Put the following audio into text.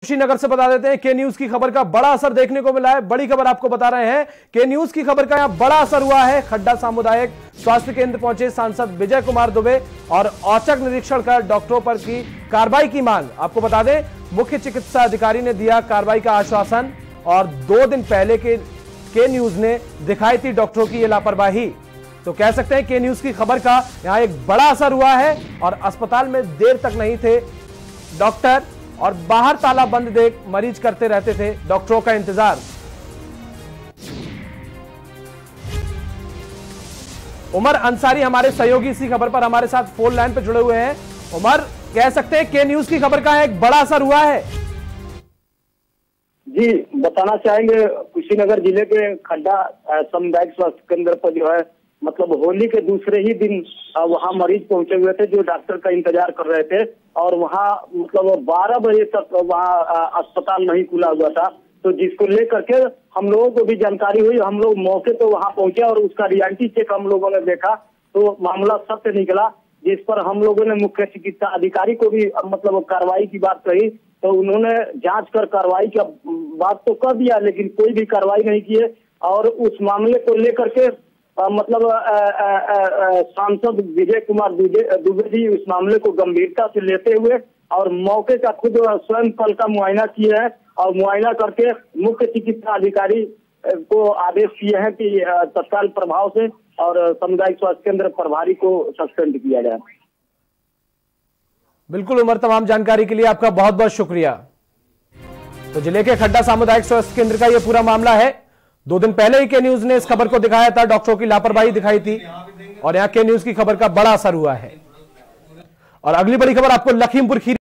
कुशीनगर से बता देते हैं के न्यूज की खबर का बड़ा असर देखने को मिला है। बड़ी खबर आपको बता रहे हैं, के न्यूज की खबर का यहां बड़ा असर हुआ है। खड्डा सामुदायिक स्वास्थ्य केंद्र पहुंचे सांसद विजय कुमार दुबे और औचक निरीक्षण कर डॉक्टरों पर की कार्रवाई की मांग। आपको बता दें, मुख्य चिकित्सा अधिकारी ने दिया कार्रवाई का आश्वासन और 2 दिन पहले के न्यूज ने दिखाई थी डॉक्टरों की यह लापरवाही। तो कह सकते हैं के न्यूज की खबर का यहां एक बड़ा असर हुआ है और अस्पताल में देर तक नहीं थे डॉक्टर और बाहर ताला बंद देख मरीज करते रहते थे डॉक्टरों का इंतजार। उमर अंसारी हमारे सहयोगी इसी खबर पर हमारे साथ फोन लाइन पर जुड़े हुए हैं। उमर, कह सकते हैं के न्यूज की खबर का एक बड़ा असर हुआ है। जी, बताना चाहेंगे कुशीनगर जिले के खड्डा सामुदायिक स्वास्थ्य केंद्र पर जो है मतलब होली के दूसरे ही दिन वहां मरीज पहुंचे हुए थे जो डॉक्टर का इंतजार कर रहे थे और वहां मतलब 12 बजे तक वहां अस्पताल नहीं खुला हुआ था। तो जिसको लेकर के हम लोगों को भी जानकारी हुई, हम लोग मौके तो वहां पहुंचे और उसका रियलिटी चेक हम लोगों ने देखा तो मामला सत्य निकला, जिस पर हम लोगों ने मुख्य चिकित्सा अधिकारी को भी मतलब कार्रवाई की बात कही। तो उन्होंने जांच कर कार्रवाई का बात तो कर दिया लेकिन कोई भी कार्रवाई नहीं की है और उस मामले को लेकर के मतलब सांसद विजय कुमार दुबे जी उस मामले को गंभीरता से लेते हुए और मौके का खुद स्वयं कल का मुआयना किया है और मुआयना करके मुख्य चिकित्सा अधिकारी को आदेश किए हैं कि तत्काल प्रभाव से और सामुदायिक स्वास्थ्य केंद्र प्रभारी को सस्पेंड किया जाए। बिल्कुल उमर, तमाम जानकारी के लिए आपका बहुत बहुत शुक्रिया। तो जिले के खड्डा सामुदायिक स्वास्थ्य केंद्र का यह पूरा मामला है। 2 दिन पहले ही के न्यूज ने इस खबर को दिखाया था, डॉक्टरों की लापरवाही दिखाई थी और यहां के न्यूज की खबर का बड़ा असर हुआ है। और अगली बड़ी खबर आपको लखीमपुर खीरी